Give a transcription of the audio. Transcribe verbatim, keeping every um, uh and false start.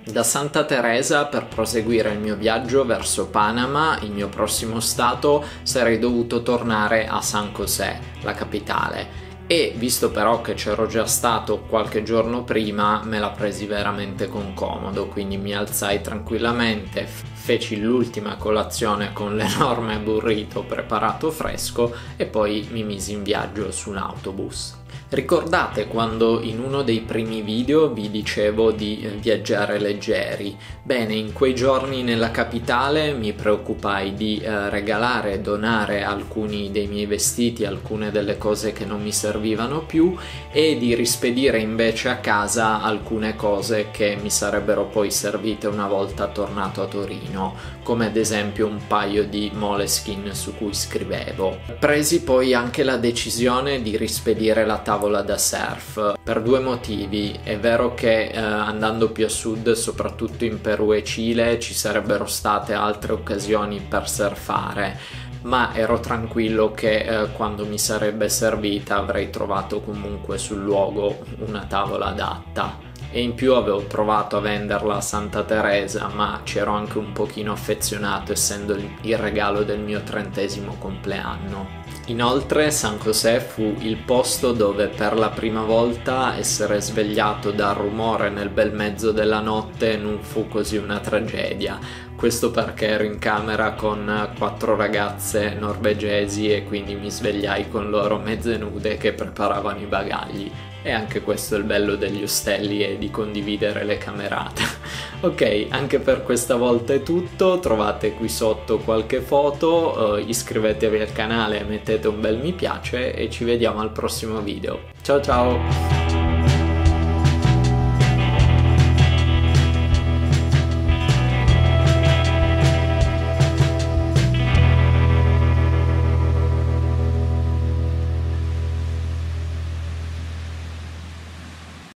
Da Santa Teresa, per proseguire il mio viaggio verso Panama, il mio prossimo stato, sarei dovuto tornare a San José, la capitale. E visto però che c'ero già stato qualche giorno prima, me la presi veramente con comodo, quindi mi alzai tranquillamente, feci l'ultima colazione con l'enorme burrito preparato fresco e poi mi misi in viaggio su un autobus. Ricordate quando in uno dei primi video vi dicevo di viaggiare leggeri? Bene, in quei giorni nella capitale mi preoccupai di eh, regalare e donare alcuni dei miei vestiti, alcune delle cose che non mi servivano più, e di rispedire invece a casa alcune cose che mi sarebbero poi servite una volta tornato a Torino, come ad esempio un paio di Moleskine su cui scrivevo. Presi poi anche la decisione di rispedire la tavola da surf per due motivi. È vero che eh, andando più a sud, soprattutto in Perù e Cile, ci sarebbero state altre occasioni per surfare, ma ero tranquillo che eh, quando mi sarebbe servita avrei trovato comunque sul luogo una tavola adatta. E in più avevo provato a venderla a Santa Teresa, ma c'ero anche un pochino affezionato, essendo il regalo del mio trentesimo compleanno. Inoltre San José fu il posto dove per la prima volta essere svegliato dal rumore nel bel mezzo della notte non fu così una tragedia. Questo perché ero in camera con quattro ragazze norvegesi e quindi mi svegliai con loro mezze nude che preparavano i bagagli. E anche questo è il bello degli ostelli, e di condividere le camerate. Ok, anche per questa volta è tutto. Trovate qui sotto qualche foto, eh, iscrivetevi al canale, mettete un bel mi piace e ci vediamo al prossimo video. Ciao ciao!